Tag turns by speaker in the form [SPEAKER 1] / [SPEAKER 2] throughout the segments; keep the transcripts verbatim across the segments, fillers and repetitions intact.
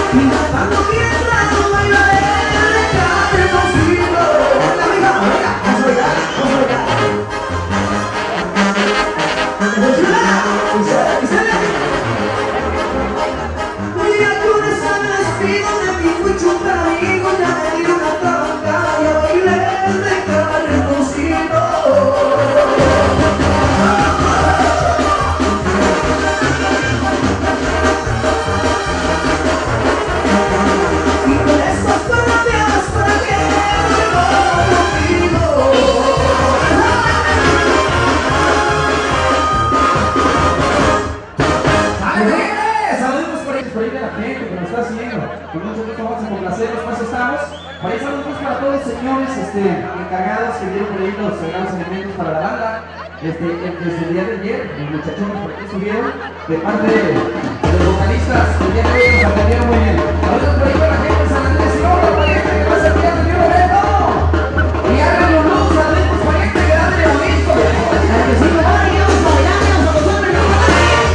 [SPEAKER 1] Encargados que dieron por ahí los sagrados alimentos para la banda desde, desde el día de ayer, los muchachones por aquí subieron de parte de, de los vocalistas que el día de hoy nos atendieron muy bien. Ahora por ahí con la gente de San Andrés y ahora pariente que pasa el día de hoy, Roberto y hagan los luz, saludos pariente que dan de la misma que si no van a los bailanos a los hombres no van a ir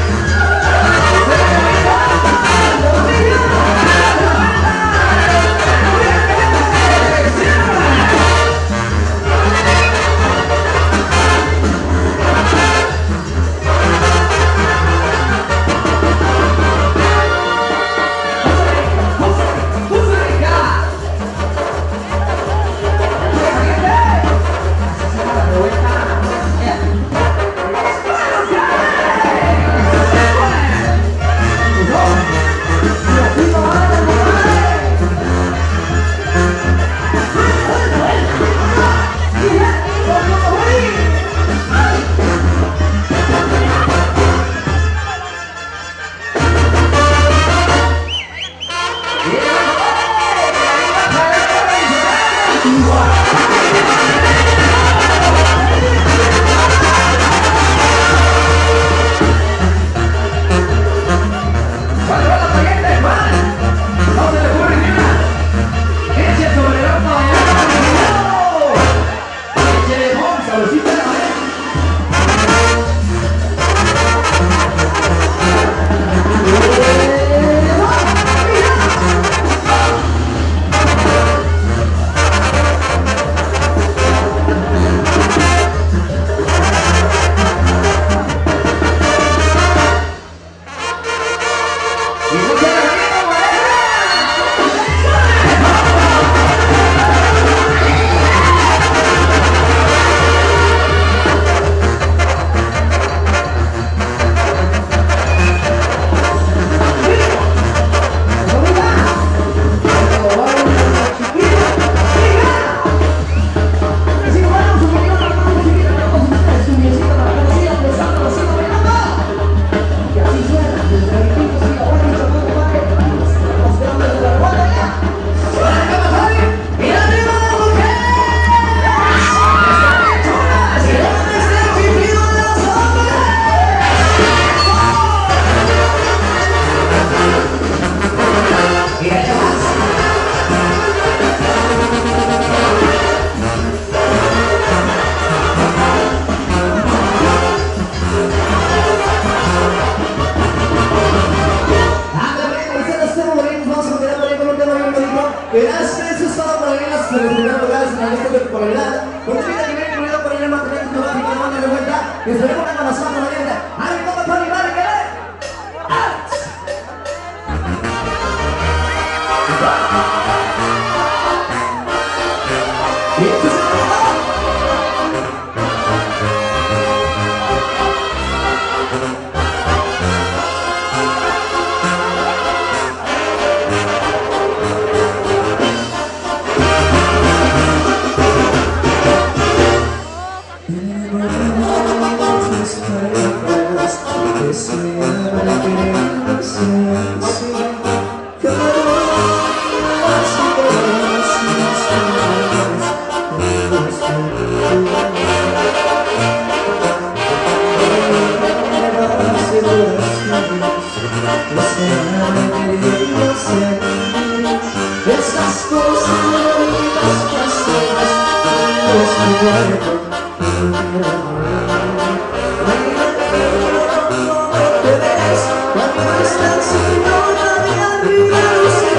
[SPEAKER 2] Cuando estás sin nada de arriba,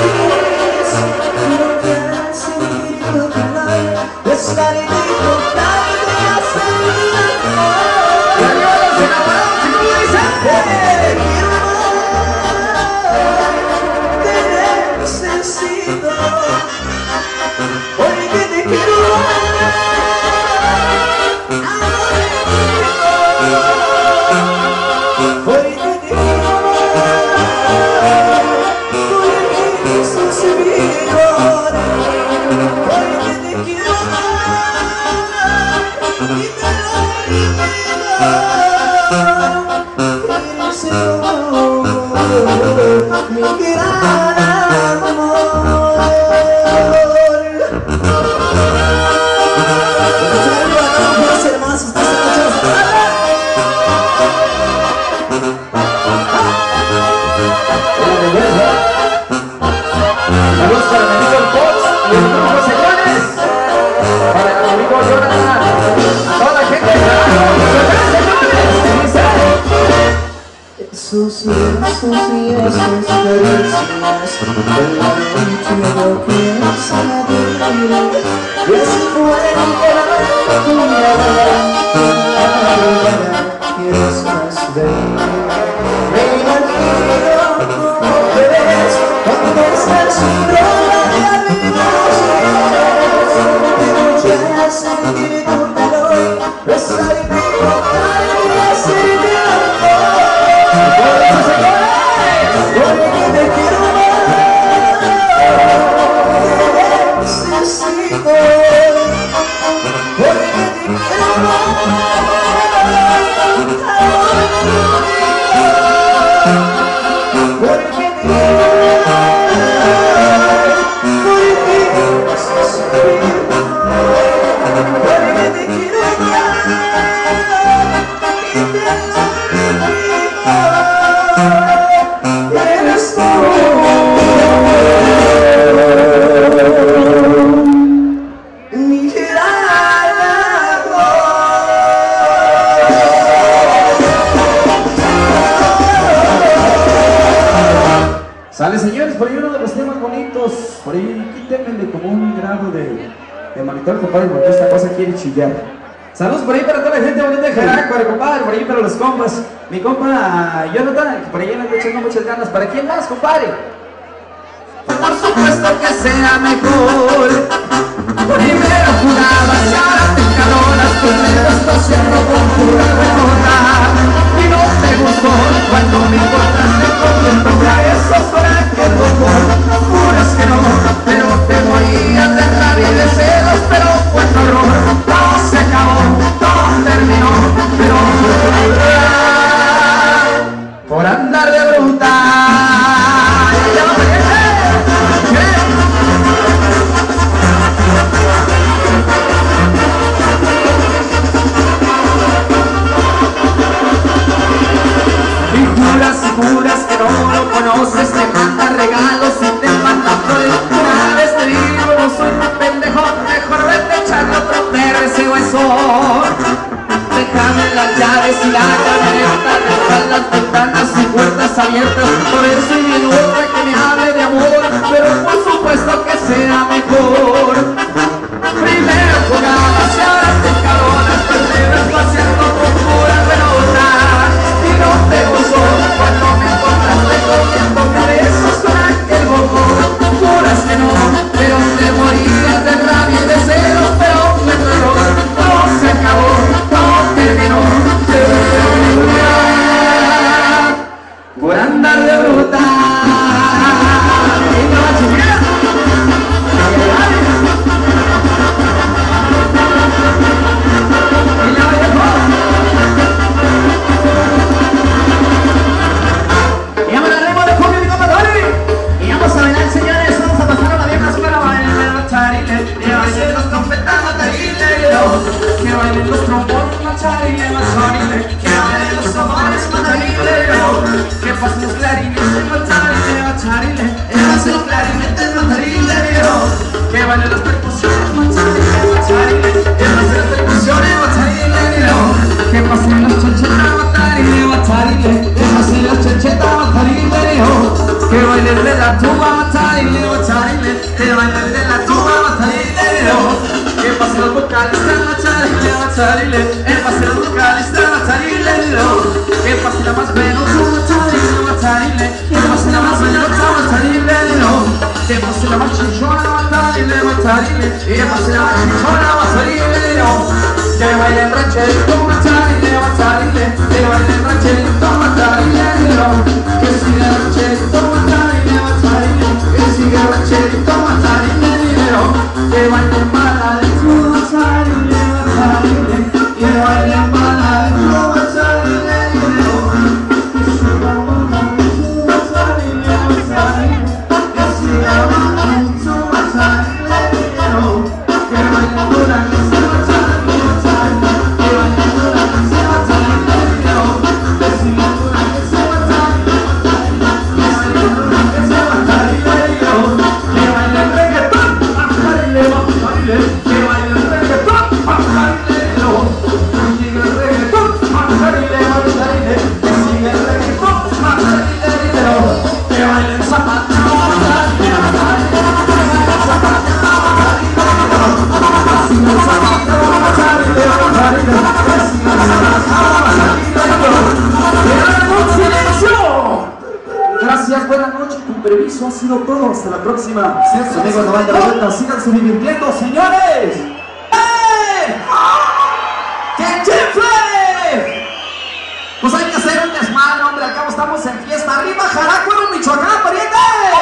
[SPEAKER 1] Saludos para mi amigo el Fox y los grupos señores. Para mi amigo Jonathan. A toda la gente de trabajo. Señores.
[SPEAKER 2] Esos besos y esas caricias, el lamento que se adhiere, y así fue que la mirada quieres más ver. Me imagino cómo te ves cuando estás sola y amigos y pero ya sentir tu calor, besar y tocar y hacer mi amor. Porque te quiero más, necesito, porque te quiero más, porque te quiero más, porque necesito, porque te quiero más, y te necesito. Eres tú, mi gran amor.
[SPEAKER 1] Sale, señores, por ahí uno de los temas bonitos. Por ahí quítenme como un grado de, de monitor, compadre, porque esta cosa quiere chillar. Saludos por ahí para toda la gente bonita de Jaracuare, compadre, por ahí para los compas. Mi compa Jonathan, que por ahí le echando muchas ganas. ¿Para quién más, compadre?
[SPEAKER 2] Por supuesto que sea mejor. Primero jurabas y ahora te encalonas. Tus dedos paseando con pura remota. Y no te gustó cuando me encontraste comiendo a esos corajes locos. Juras que no, pero te morías de rabia y de celos. Pero fue tu error, todo se acabó, todo terminó. Pero por andar de bruta. Juras que no lo conoces, te manda regalos y te manda flores. Una vez te digo, no soy un pendejo, mejor vete a echarle otro perro ese hueso. Déjame las llaves y la camioneta, dejar las ventanas y puertas abiertas. Por eso y otra que me hable de amor, pero por supuesto que sea mejor. Primero jugabas y ahora te encabronas, te llevas paseando con pura pelota. Y no te gustó cuando me encontraste comiendo cabezas con aquel bobo. Juras que no, pero te morías de rabia y de celos. Pero fue tu error, todo se acabó, todo terminó. Por andar de bruta. Y no chiquilla. Y la dejó. Y vamos a darle de Julio y compa Tony. Y vamos a bailar, señores. Vamos a pasar a la vieja para bailar macharile. Que bailen los trompetas macharile. Que bailen los trombones macharile, macharile. Que bailen los tambores macharile. Que pasen los clarinetes macharile, macharile. Que pasen los clarinetes macharile. Que bailen las percusiones macharile, macharile. Que pasen las percusiones macharile. Que pasen las chanchetas macharile, macharile. Que pasen las chanchetas macharile. Que bailen de la tuba macharile, macharile. Que bailen de la tuba macharile. Que pasen los vocalistas macharile, macharile. Que pasen los vocalistas macharile. Que pasen la más venosa macharile, macharile. Que pasen la más venosa macharile. Que pasen la más chichona macharile, macharile. Que pasen la más chichona macharile. Que bailen rancherito macharile, macharile. Que bailen rancherito macharile. Que siga rancherito macharile, macharile. Que siga rancherito macharile. Que bailen mala de tu macharile, macharile. Que bailen mala de tu macharile. Que siga mala de tu macharile, macharile. Que siga mala de tu macharile. Que bailen dura que se macharile, macharile. Que bailen dura que se macharile. Que siga dura que se macharile, macharile. Que bailen dura que se macharile. Que bailen sido todo. Hasta la próxima. Sus amigos no van de vuelta. Síganse divirtiendo, señores. ¡Eh! ¡Qué chifle! Pues hay que hacer un desmadre, hombre. Al cabo estamos en fiesta. ¡Arriba, Jarácuaro, Michoacán, pariente!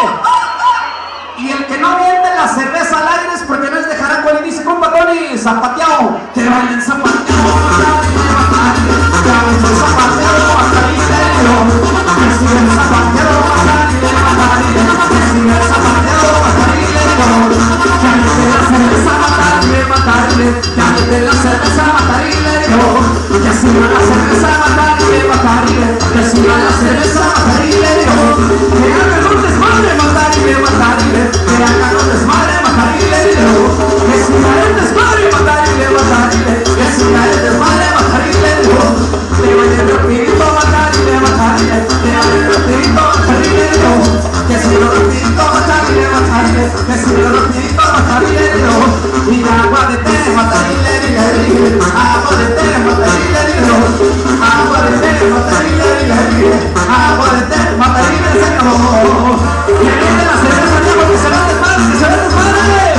[SPEAKER 2] Y el que no miente la cerveza al aire es porque no es de Jarácuaro y dice, compa Tony, zapateado. Que bailen zapateado, que bailen zapateado, hasta el interior. Que siga el zapateado, hasta el interior. Que siga el zapateado, hasta el interior. Que mete la cerveza, matarle, matarle. Que mete la cerveza, matarle, yo. Que siga la cerveza, matarle, matarle. Que siga la cerveza, matarle, yo. Que hagan un desmadre, matarle, matarle. Que hagan un desmadre, matarle, yo. Que siga el desmadre, matarle, matarle. Que siga el desmadre, matarle, yo. Que vaya rapidito, matarle, matarle. Que vaya rapidito, matarle, yo. Que siga rapidito, matarle, matarle. Que siga rapidito, matarle, yo. Y agua de té, matarle, agua de té, matarle, yo. Agua de té, matarle, agua de té, matarle, se acabó. Que viene la cerveza, ya porque se va a desmadre, que se va a desmadre.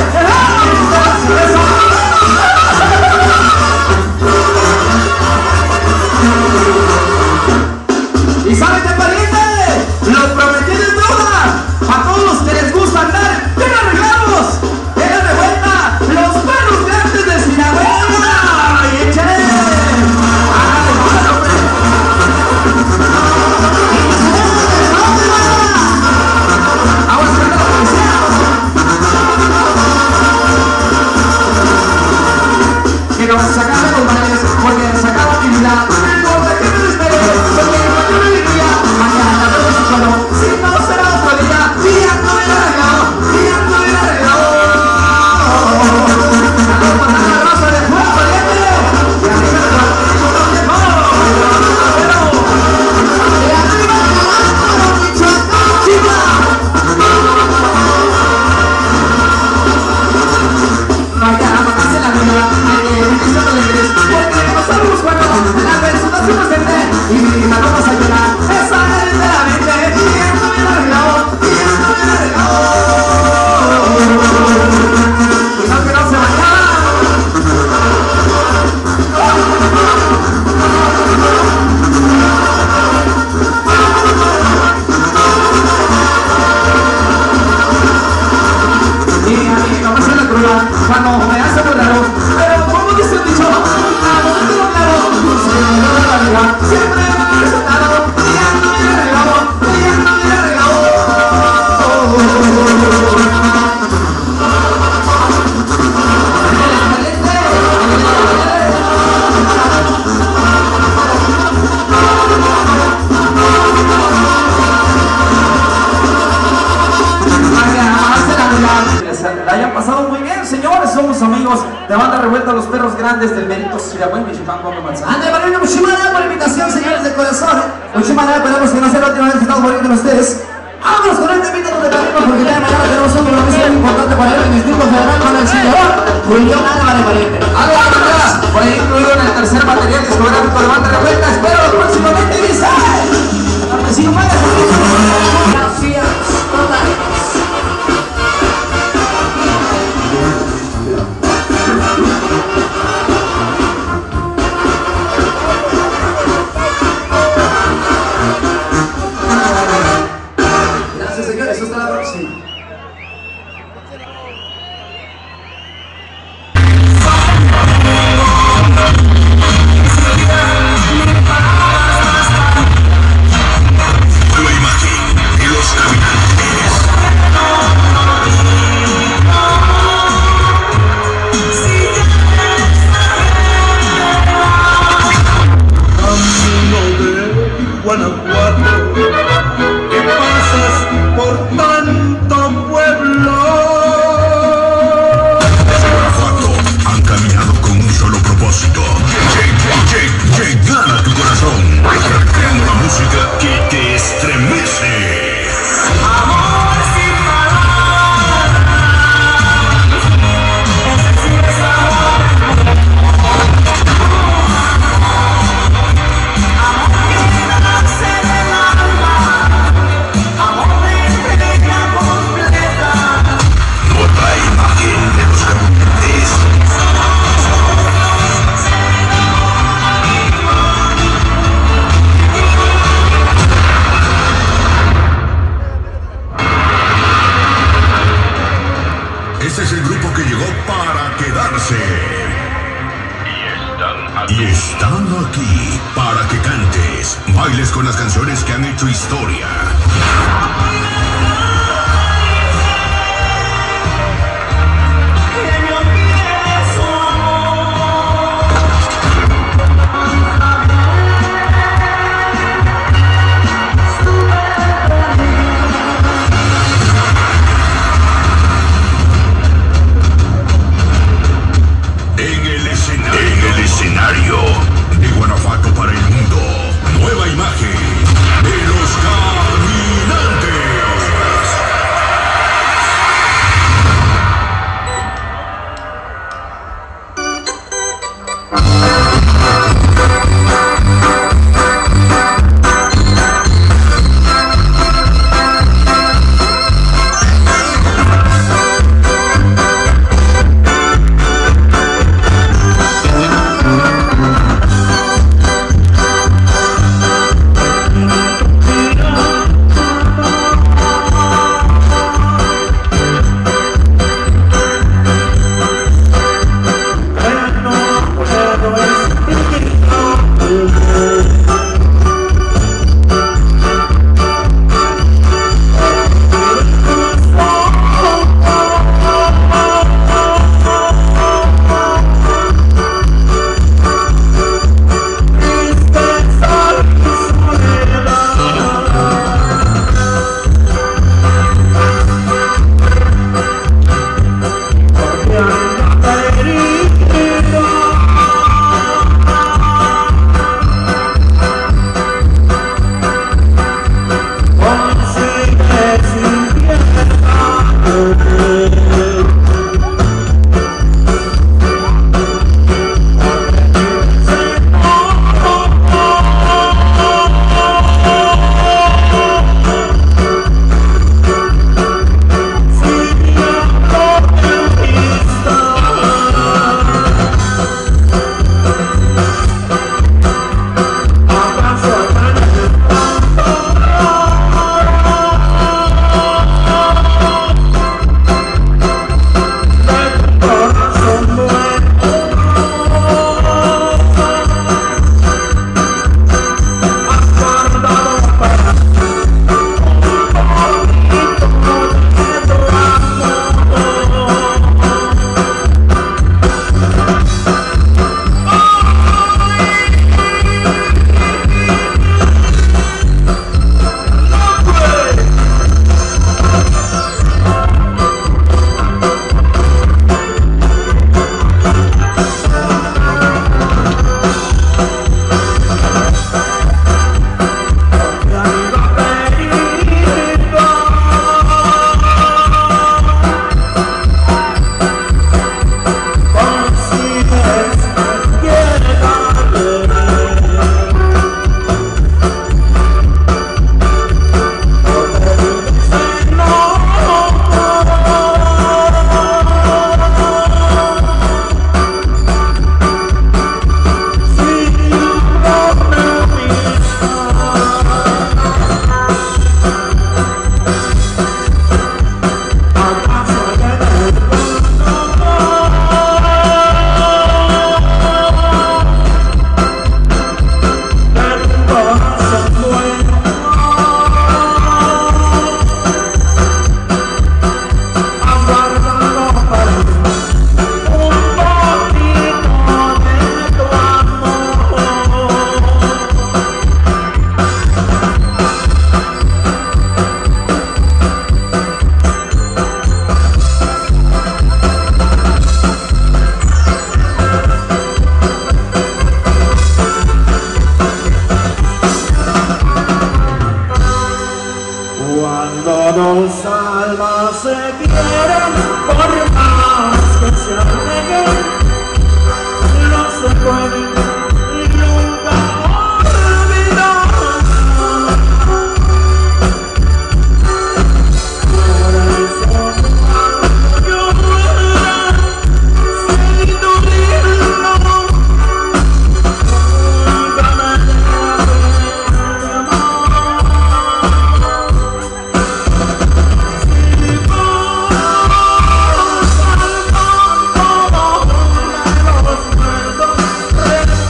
[SPEAKER 2] ¿Y saben qué, pariente? Los prometí de droga. A todos los que les gusta andar bien arreglados, bien de vuelta, los perros grandes de Sinaloa. ¡Y échale! ¡Hágale, mal, hombre! ¡Vamos a la policía! Que nos sacaron los baños porque sacaron mi vida. No importa que me despegue, porque no me alegría. Mañana no me solo, si no será otro día. Día no me arreglado, día no me arreglado. Saludos para la raza de Juan Valiente. Y arriba de la Michoacán viejo. Y arriba de la Michoacán chiva. Vaya a matarse la vida. Porque no sabemos cuándo la persona se presente y mi hija no vas a llorar. Esa es de la mente y esto me la arreglado, y esto me la arreglado. Y no que no se vaya. Y a mí no me hace la cruda cuando me hace muy raro. Pero como dice el dicho, a donde te lo claro, señor de la vida, siempre me ha presentado, y ya no me he arreglado, y ya no me he arreglado. La hayan pasado muy bien, señores. Somos amigos de Banda Revuelta, los perros grandes del Mérito Sirabuén, Michoacán, Guapa Manzana. Ande, Marino, muchísimas gracias por la invitación, señores de corazón. Muchísimas gracias, esperamos que no sea la última vez que estamos volviendo con ustedes. Vámonos con el temita donde tenemos, porque ya mañana tenemos un compromiso muy importante para el Distrito Federal con el señor Julián Álvarez Valiente. Algo de verdad, por ahí incluido en el tercer material discográfico de Banda Revuelta. Espero próximamente, dice. Gracias, totales. Señores, hasta la próxima.
[SPEAKER 3] Para Y están aquí para que cantes, bailes con las canciones que han hecho historia. De Guanajuato para el mundo, nueva imagen de los caminantes.
[SPEAKER 2] Dos almas se quieren, por más que se aleguen, no se pueden nunca olvidar. Por eso cuando yo muera, seguí doliendo, nunca me dejes de amar. Recuerda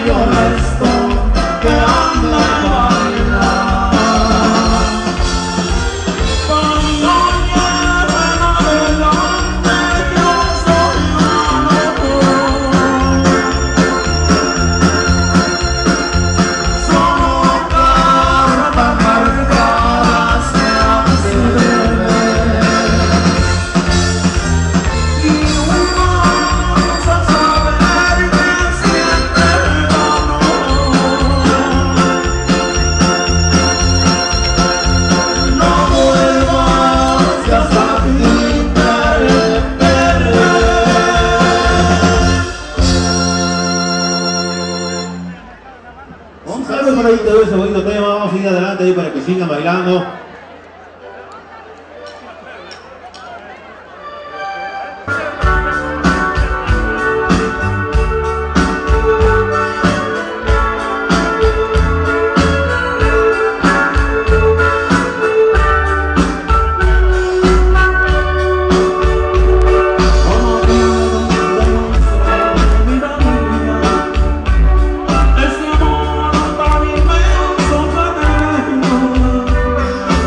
[SPEAKER 4] Ese bonito tema, vamos a ir adelante ahí para que sigan bailando.
[SPEAKER 2] Este amor para mí me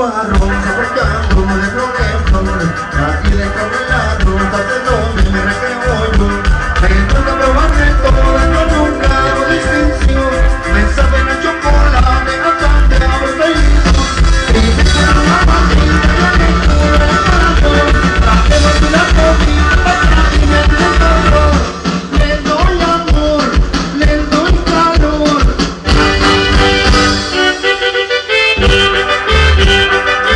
[SPEAKER 5] barro, soportando de problemas. Aquí de caminar, nunca te donde me recreo yo. Me encanta probarme toda, yo nunca hago distinción. Me saben a chocolate, bastante aburrido. Y me quedo la patita, ya me cura el corazón. Hacemos una comida para que me dé calor. Le doy amor, le doy calor.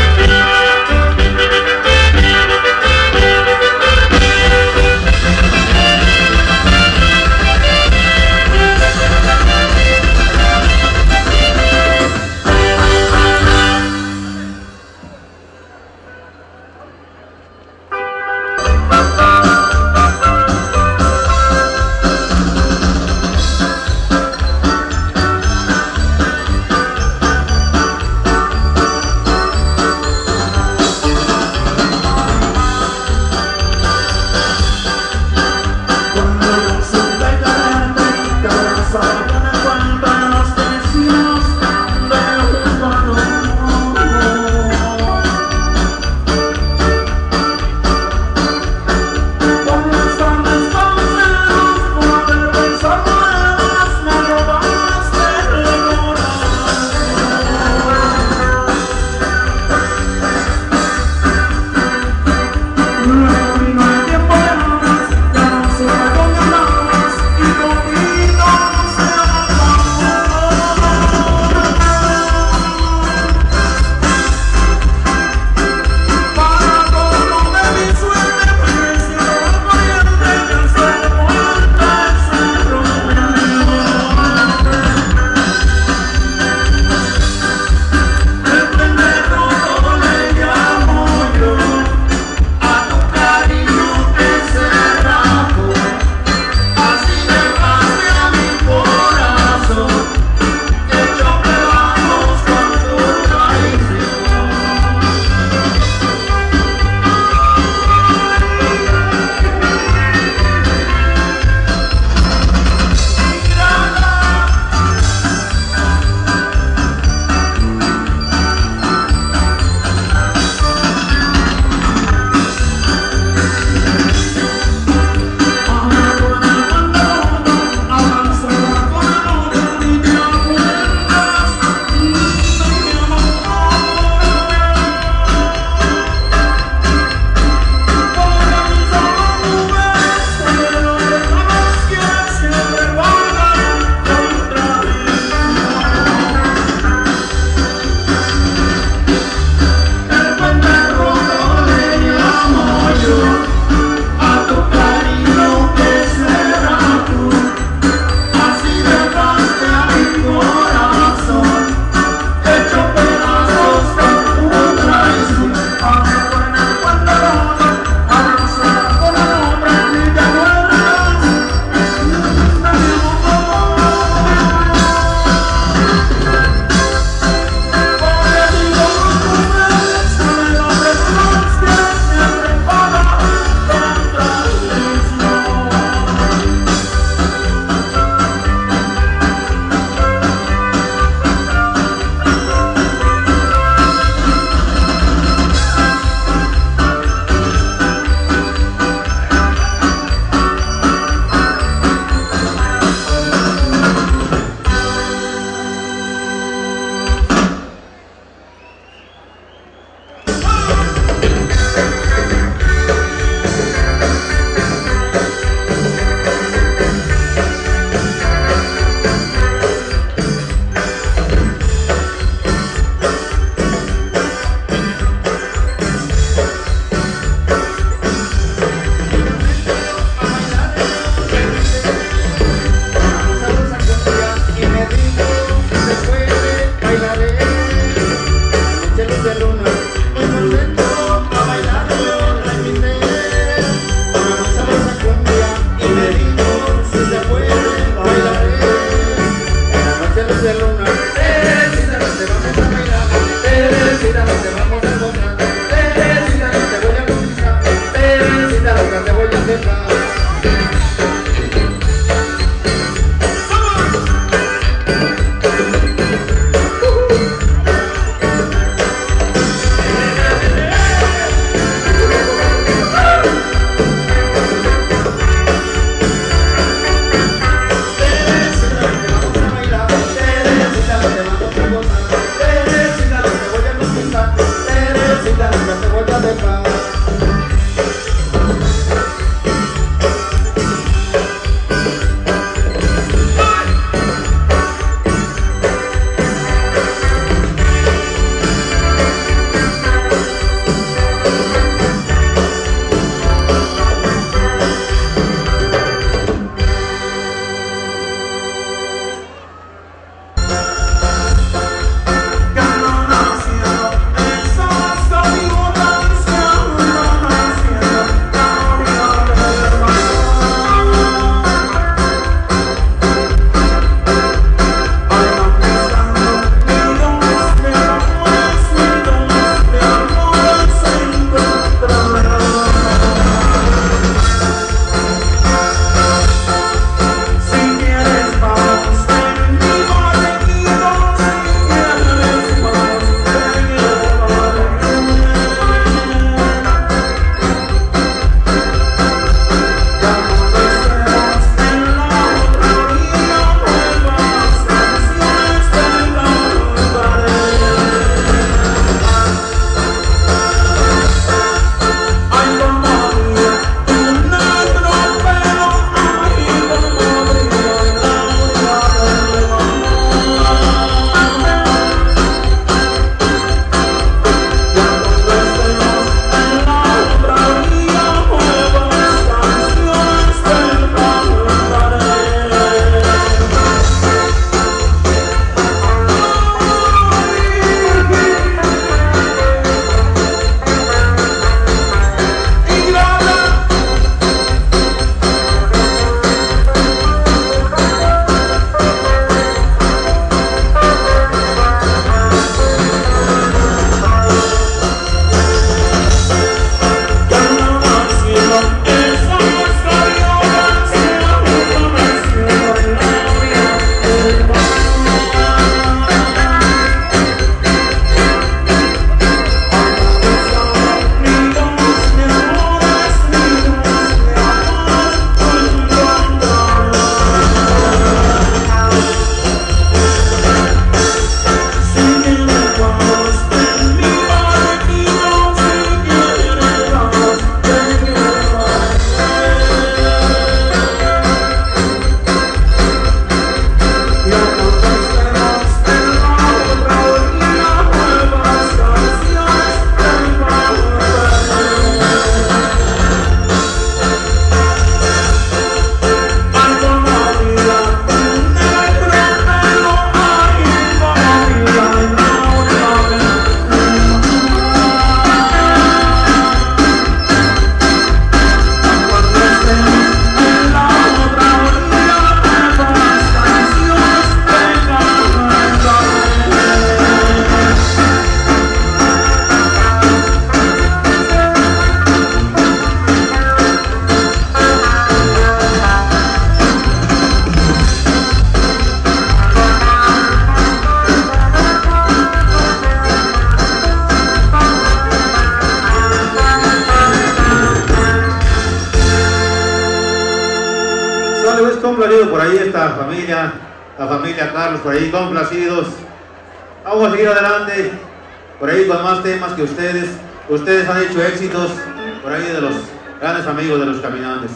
[SPEAKER 4] esta familia, la familia Carlos, por ahí complacidos. Vamos a seguir adelante, por ahí con más temas que ustedes, ustedes han hecho éxitos, por ahí de los grandes amigos de los caminantes.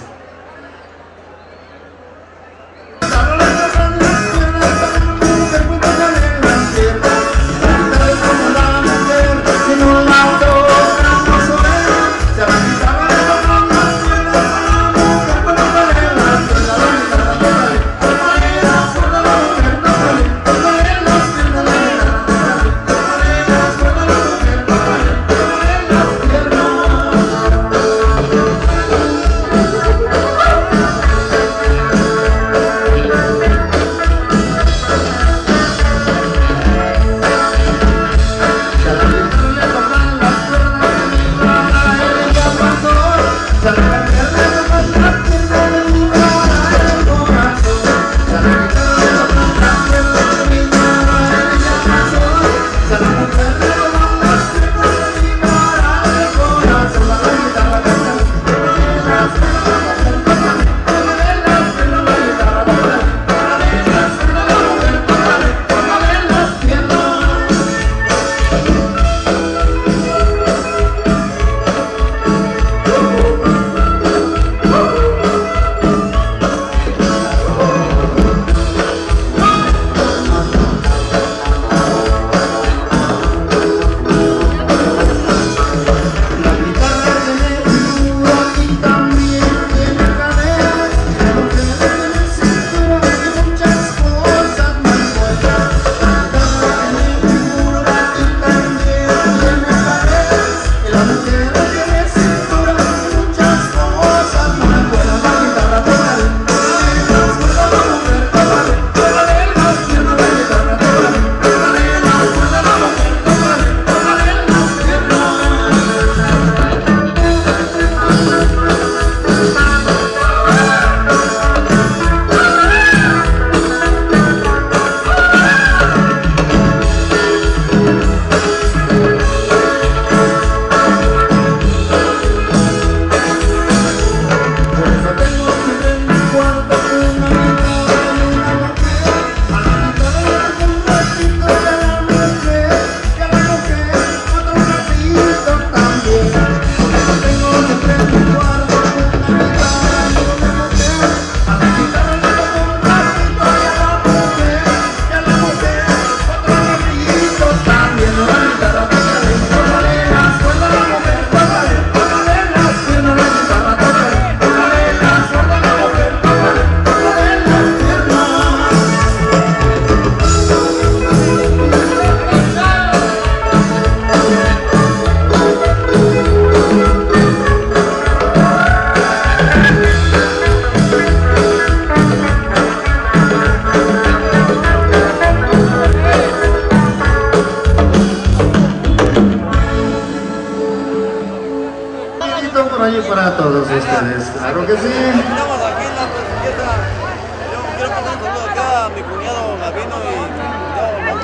[SPEAKER 5] Para todos ustedes, claro que sí.
[SPEAKER 6] Estamos aquí en la fiesta. Yo quiero pasar un saludo acá a mi cuñado Gabino y mi cuñado Macho.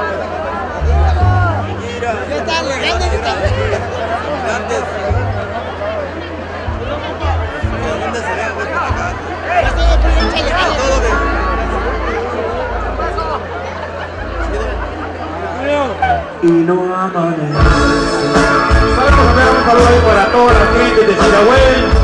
[SPEAKER 6] Mira, ¿qué tal? Antes. ¿Dónde se ve? Todo bien.
[SPEAKER 2] Y no amanece.
[SPEAKER 4] Vamos a ver un saludo ahí para todas las clientes de Chirahuel.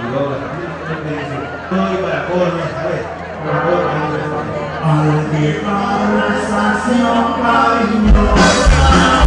[SPEAKER 4] luego la familia me dice, no, y para corno, ¿sabes? Para corno,
[SPEAKER 2] Al llegar la estación cariñosa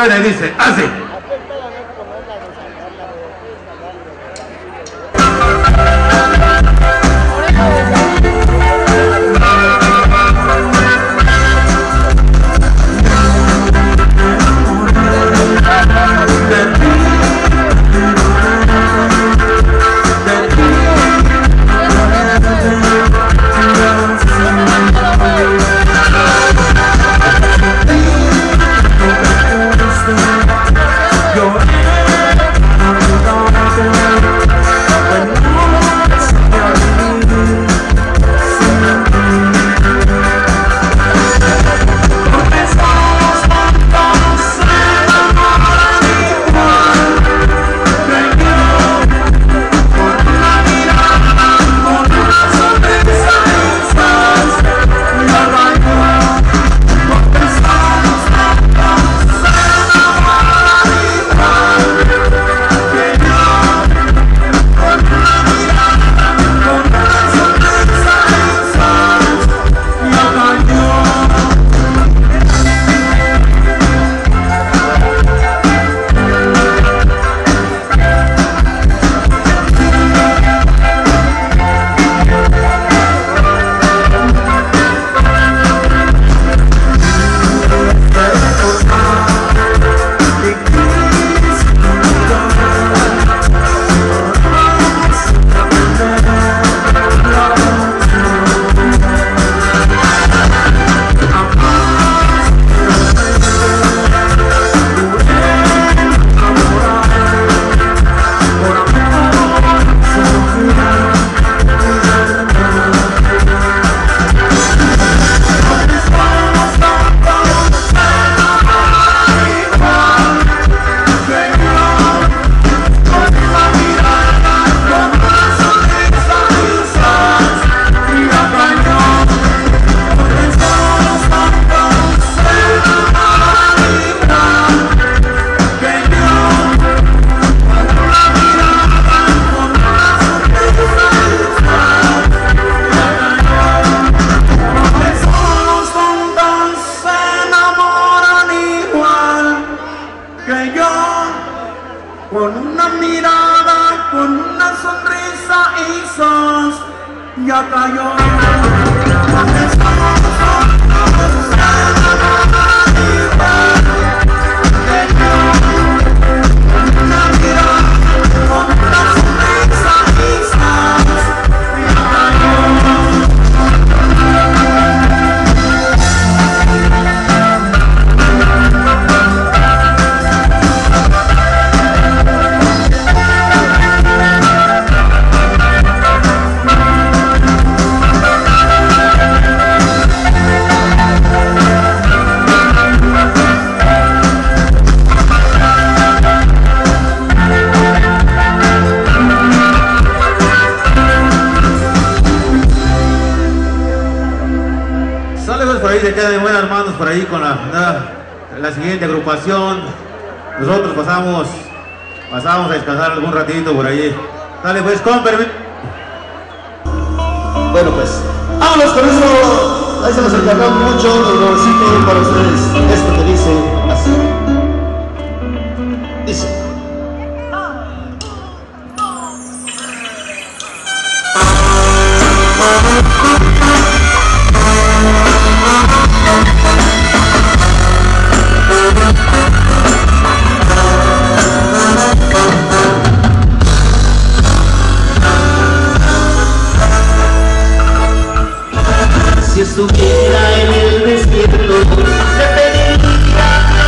[SPEAKER 4] suena y dice, así.
[SPEAKER 2] Ya cayó.
[SPEAKER 4] Se quedan buenas manos por ahí con la, la, la siguiente agrupación. Nosotros pasamos pasamos a descansar algún ratito por ahí. Dale pues, con permiso.
[SPEAKER 5] Bueno pues, vámonos con eso. Ahí se nos encargó mucho el bolsito para ustedes. Esto que dice así. Dice.
[SPEAKER 2] Si estuviera en el desierto, le pediría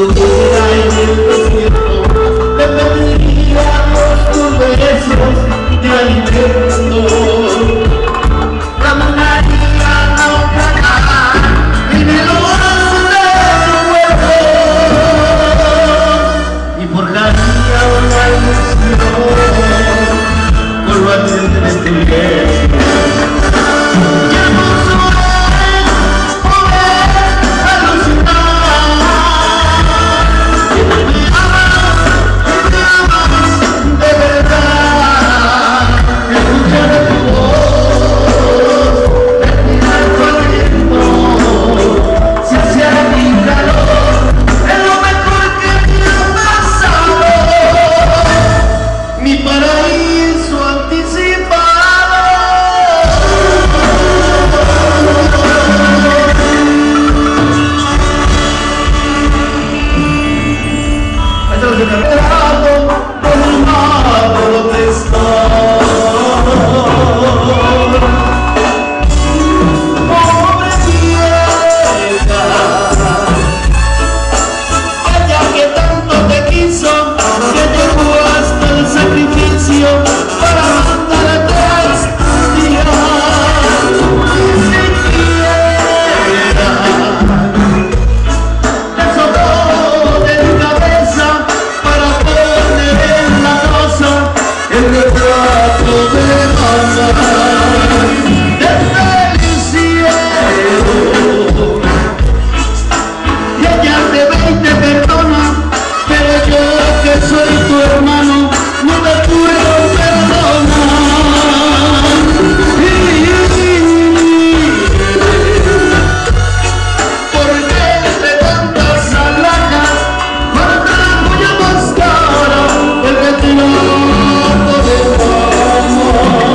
[SPEAKER 5] estuviera en el desierto, le pediría tus besos de alimento. La mandaría a ojalá en el oro de tu cuerpo y forjaría una ilusión con lo ardiente de tu piel. Ya no soy poder alucinar que me amas, que me amas de verdad. Escuchar tu voz, respirar tu aliento, se hacía mi calor, es lo mejor que me ha pasado. Mi paraíso anticipado. Mientras de cargado por un lado de pobre vieja, ella que tanto te quiso, que llegó hasta el sacrificio para mandarte a estudiar. Ni siquiera te sobró de mi cabeza para poner en la rosa el retrato de mamá. Desde el cielo y ella te ve y te perdona, pero yo que soy tu hermano no te puedo perdonar. ¿Por qué te tantas alhajas? Para te la joya más cara, el retrato de mamá.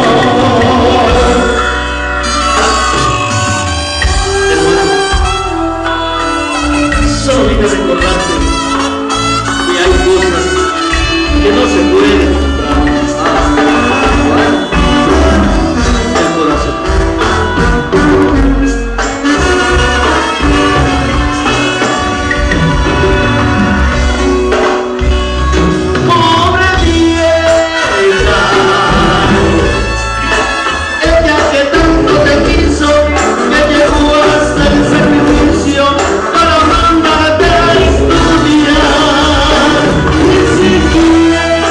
[SPEAKER 5] Solo vine a recordarte que hay cosas que no se pueden comprar. El corazón. Pobre vieja, ella que tanto te quiso, que llegó hasta el sacrificio para mandarte a estudiar. Ni siquiera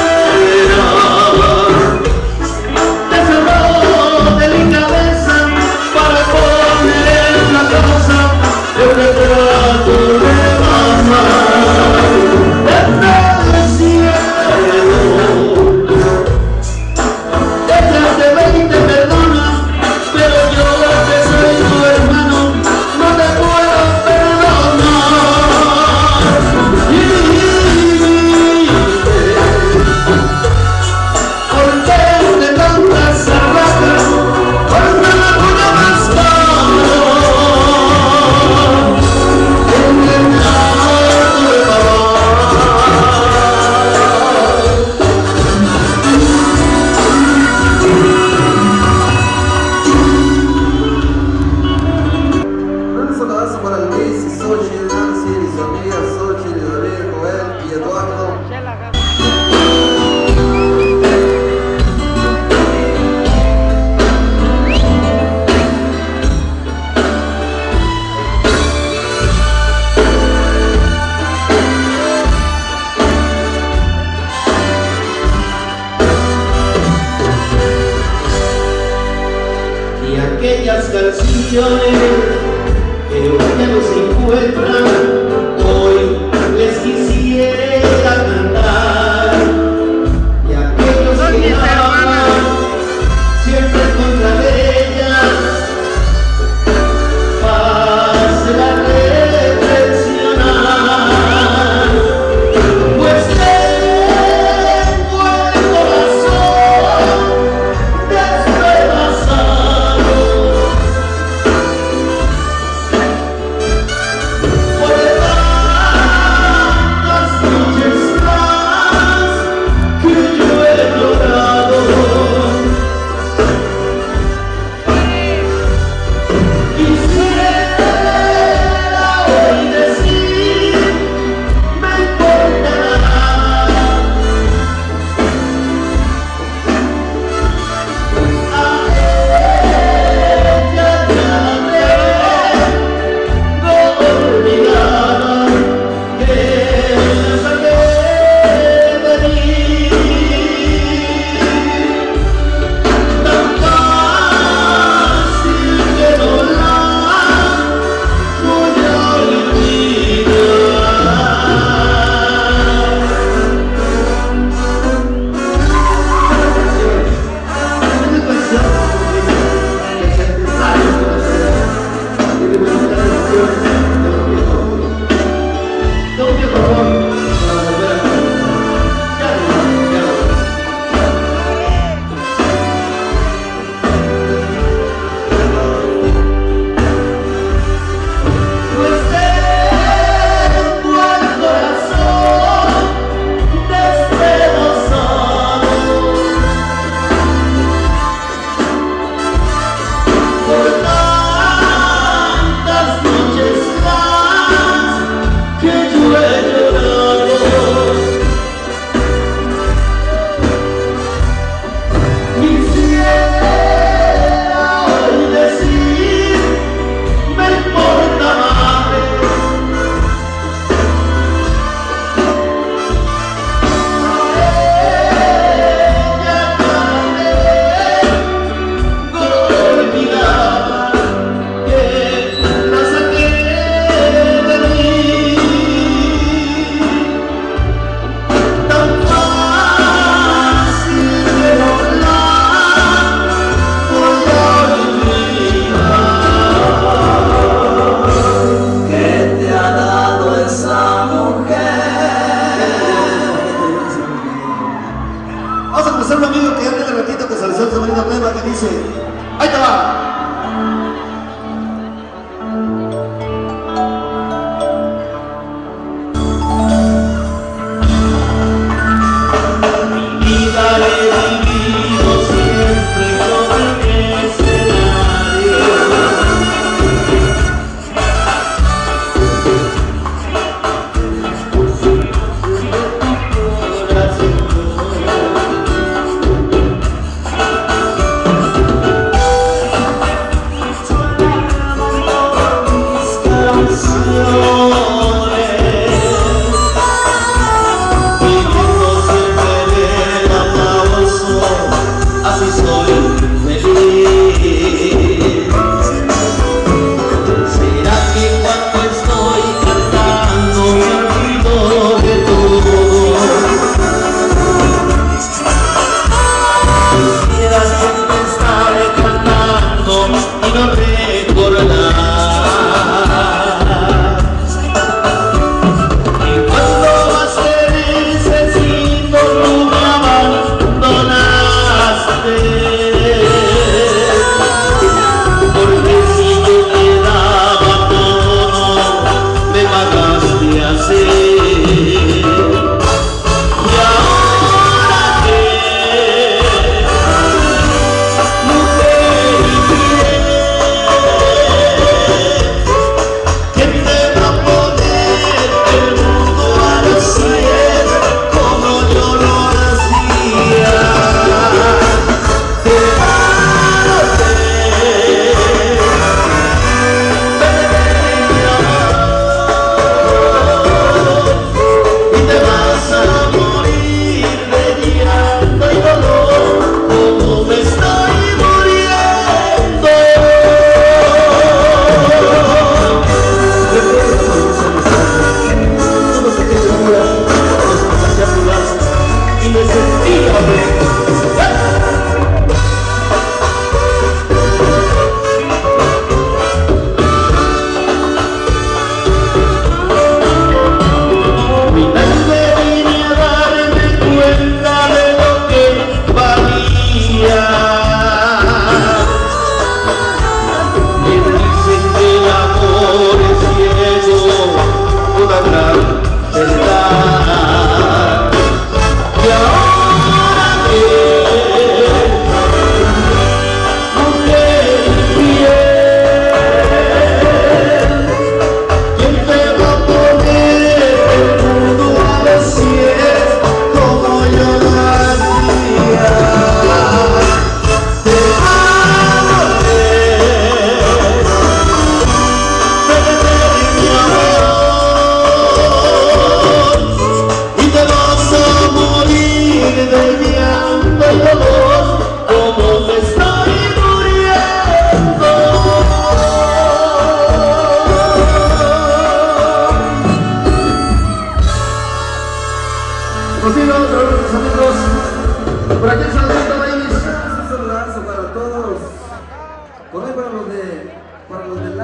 [SPEAKER 5] te cerró delicadeza para poner en la casa el retrato de mamá. Desde el cielo ella te ve y te perdona, pero yo que soy tu hermano no te puedo perdonar. Y ¿por qué de tantas arrancas? ¿Por qué la joya más cara? El retrato de mamá.
[SPEAKER 7] Un saludazo para Luis, Xochitl, Nancy y su amiga Xochitl, David, Joel y Eduardo. Y aquellas canciones que hoy ya no se encuentran, hoy les quisiera cantar. Y aquellos que aman siempre en contra de ellas, pasen a reflexionar, pues tengo el corazón despedazado. para los del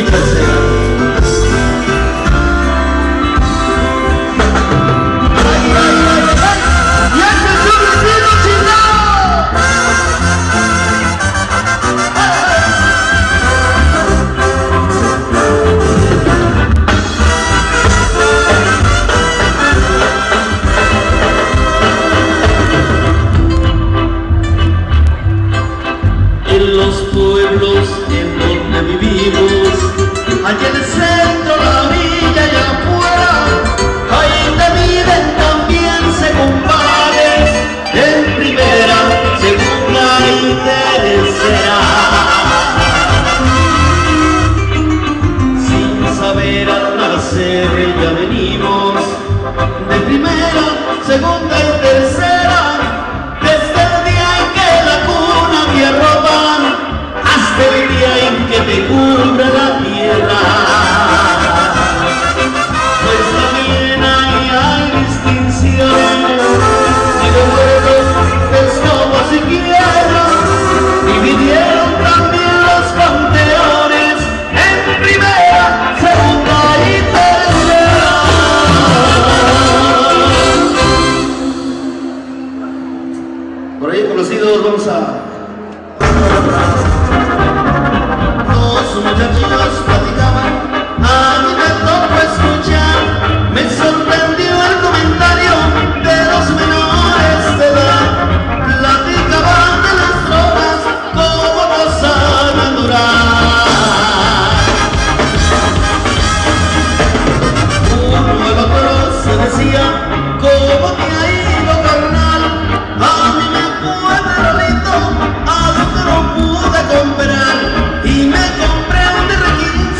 [SPEAKER 2] tercera. En los pueblos en donde vivimos, allá en el centro, la orilla y afuera, ahí te miden también según vales, en primera, segunda y tercera. Sin saber al nacer ya venimos, de primera, segunda y tercera, desde el día en que la cuna te roban, hasta el día en que te cubre la tierra. Pues también ahí hay distinción, ni de huevos, de escoba siquiera, dividieron también los panteones en primera, segunda y tercera. Por ahí conocidos, vamos a... Dos muchachos platicaban, a mí me tocó escuchar, me sorprendió el comentario de los menores de edad. Platicaban de las drogas, cómo nos saben durar. Uno al otro se decía, ¿cómo te ha ido, carnal? A mí me fue merolito, algo que no pude comprar, y me compré un R quince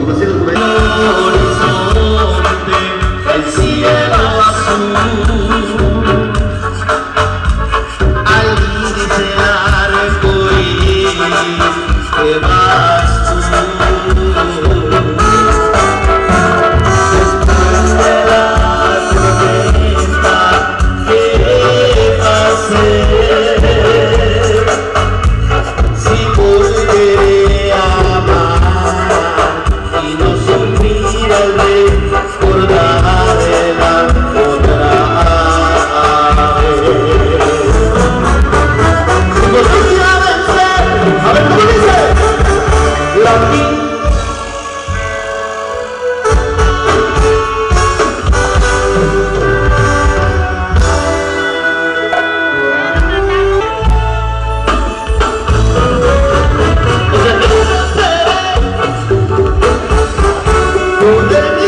[SPEAKER 5] Conocidos por ahí.
[SPEAKER 2] Horizonte, el cielo azul, al iris el arcoíris que vas tú. Después de la tormenta que pasé, si volveré a amar y nos olvida el recordar de la otra vez. Si volviste a vencer, a ver cómo dice, la vida. Donde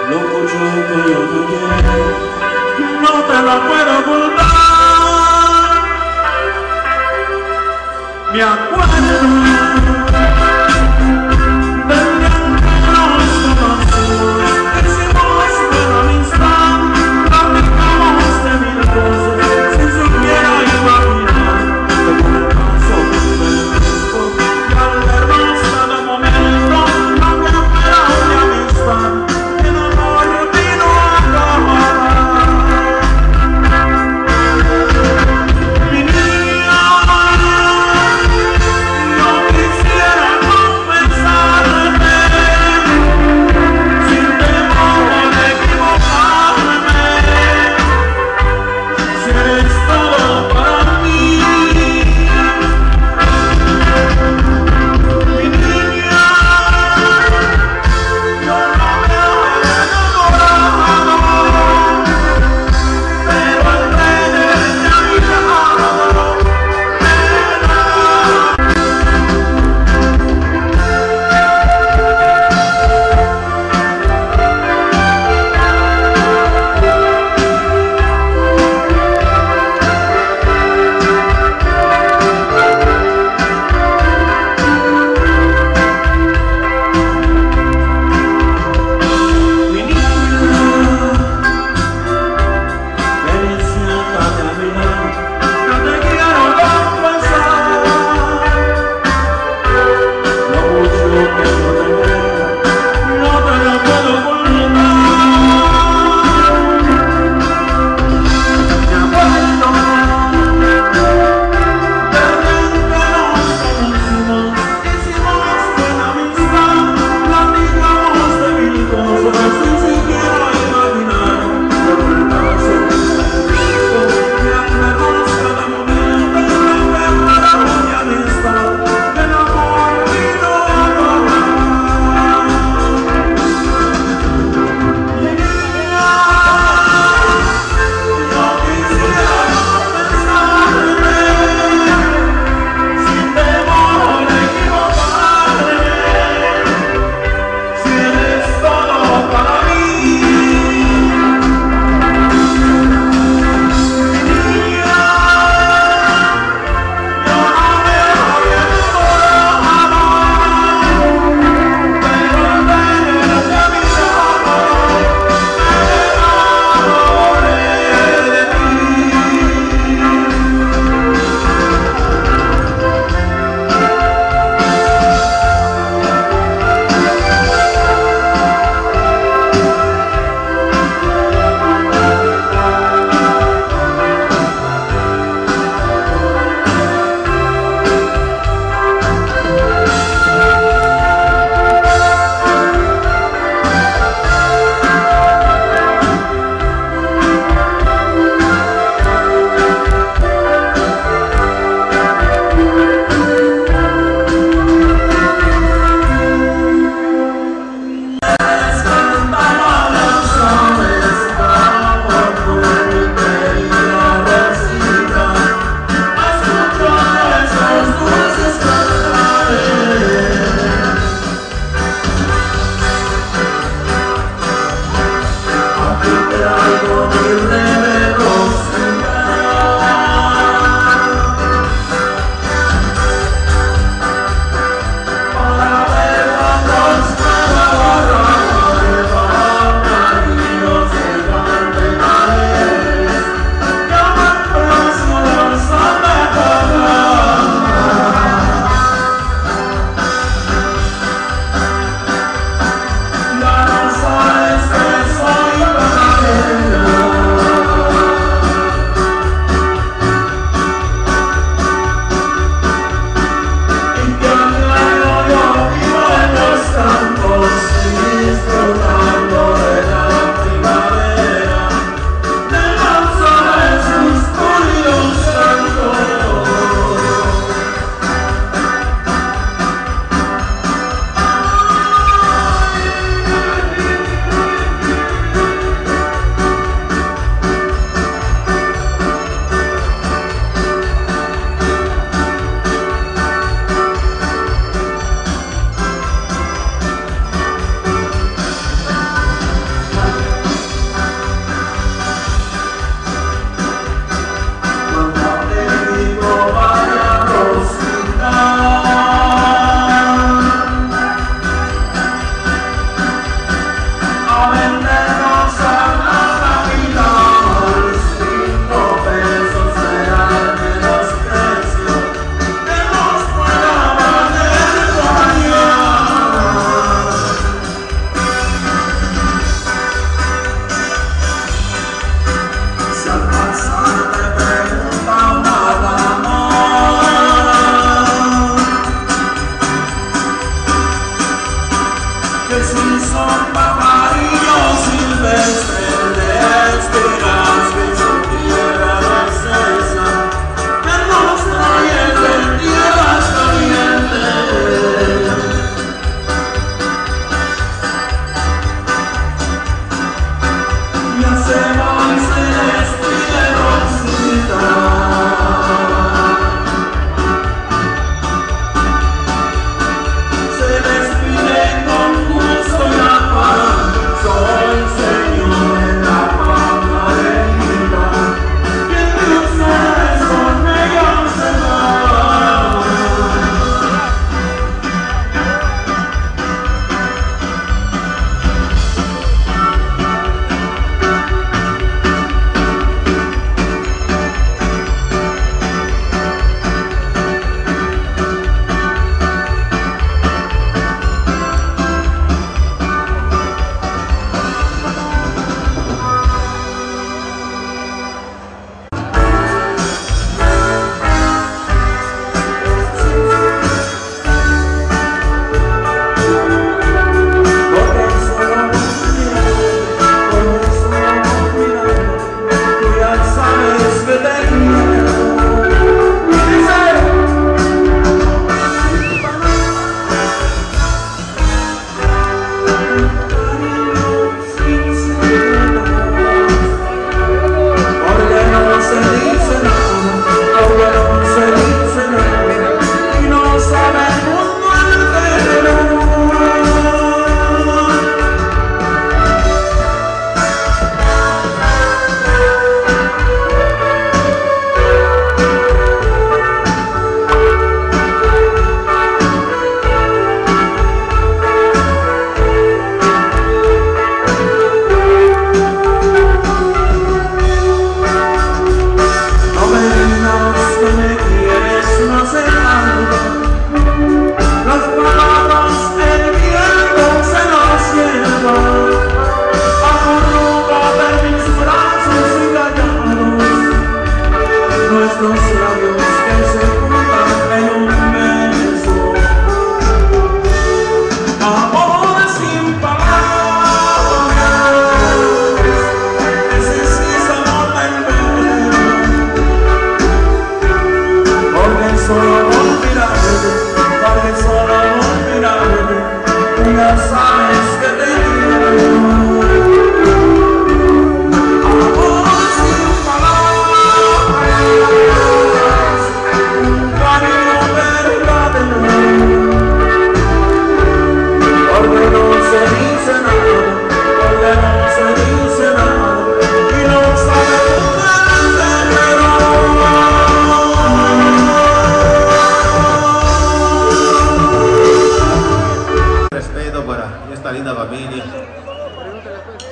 [SPEAKER 2] lo mucho que yo te quiero, no te la puedo ocultar. Me acuerdo del día que nos conocimos, hicimos buena amistad, platicamos de mil cosas, si supiera imaginar como el paso del tiempo, y al vernos cada momento, aunque no fuera de amistad, el amor vino a acabar. Mi niña, yo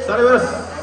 [SPEAKER 4] Sale, pues.